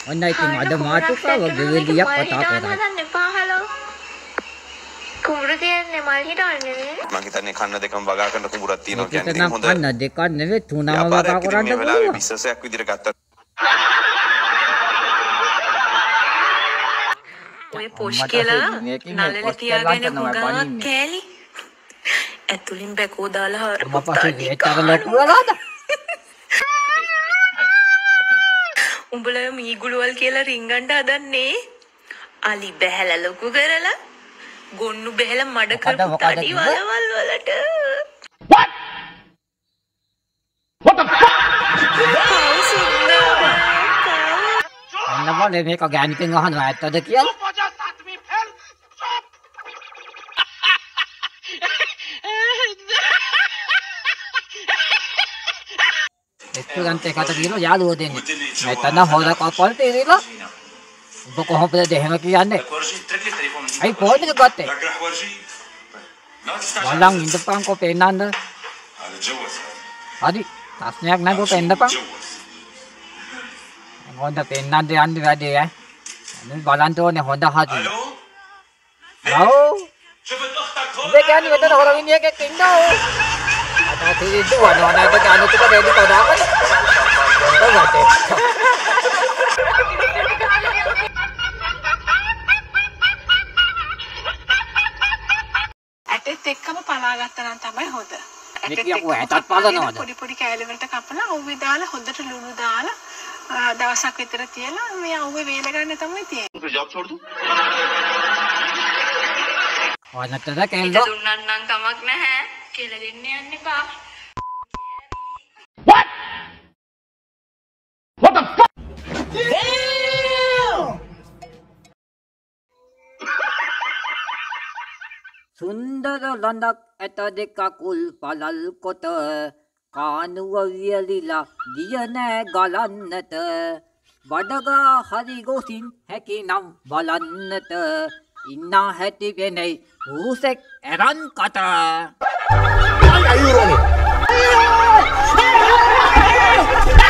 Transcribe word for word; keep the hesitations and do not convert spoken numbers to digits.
ඔන්න ඉතින් අද මාතුකාව ගෙවලියක් කතා කරා. හදන්න එපා හලෝ. කුඹුර තියන්නේ මල් හිටවන්නේ නේ. මං හිතන්නේ කන්න දෙකම වගා කරන කුඹුරක් තියෙනවා කියන්නේ ඉතින් හොඳ. කන්න දෙකක් නෙවෙයි තුනම වගා කරන්න මේ වෙලාවේ විශ්වාසයක් විදිහට ගත්තා. ඔය පොෂ් කියලා නළල තියාගෙන හුඟා කෑලි. ඇතුලින් බැකෝ දාලා හරපු පස්සේ ඒතර ලකුවලාද? උඹලා මීගුළුවල් කියලා රින්ගන්න හදන්නේ. අලි බැහැලා ලොකු කරලා ගොන්නු බැහැලා මඩ කරපු තඩි වලවල් වලට. What? What the fuck? අන්න බලේ මේක ගෑනිකෙන් අහනවා ඇත්තද කියලා. එක්කන්ට එකට ගිහලා යාළුවෝ දෙන්නේ. නැත්නම් හොර කපල් තීරිලා. ඔබ කොහොමද දෙහෙම කියන්නේ? අයි ෆෝන් එක ගත්තේ. වලං ඉඳපන්කෝ පෙන්නන්න. හරි. ප්‍රශ්නයක් නැහැ කො පෙන්නපන්. හොඳ පෙන්නන්න යන්නේ වැඩේ ඈ. මම බලන්න ඕනේ හොඳ හරි. හලෝ. ඔබ කියන්නේ මෙතන හොර මිනිහෙක් ඉන්නවා. අද තීරිද්ද වනවනට ගානකට දෙන්න කොදාගන්න. ඔබට. ඇටෙත් එක්කම පලා ගත්තා නම් තමයි හොඳ. මේක යකෝ ඇටත් පලනවද? පොඩි පොඩි කෑලි වලට කපලා ඔව්වේ දාලා හොඳට ලුණු දාලා දවසක් විතර තියලා මේ ඔව්වේ වේල ගන්න තමයි තියෙන්නේ. जॉब छोड़ दूं? වනතර කැල්ලෝ. දුන්නන් නම් කමක් නැහැ. කියලා දෙන්න යන්න එපා. What? What the fuck? සුන්දර ලඳක් ඇට දෙක කුල් පළල් කොට කානුව වියලිලා දිය නෑ ගලන්නට බඩගා හරි ගොසින් හැකිනම් බලන්නට ඉන්නා හැටි වෙනයි හුසෙක් ඇරන් කට. Why are you running?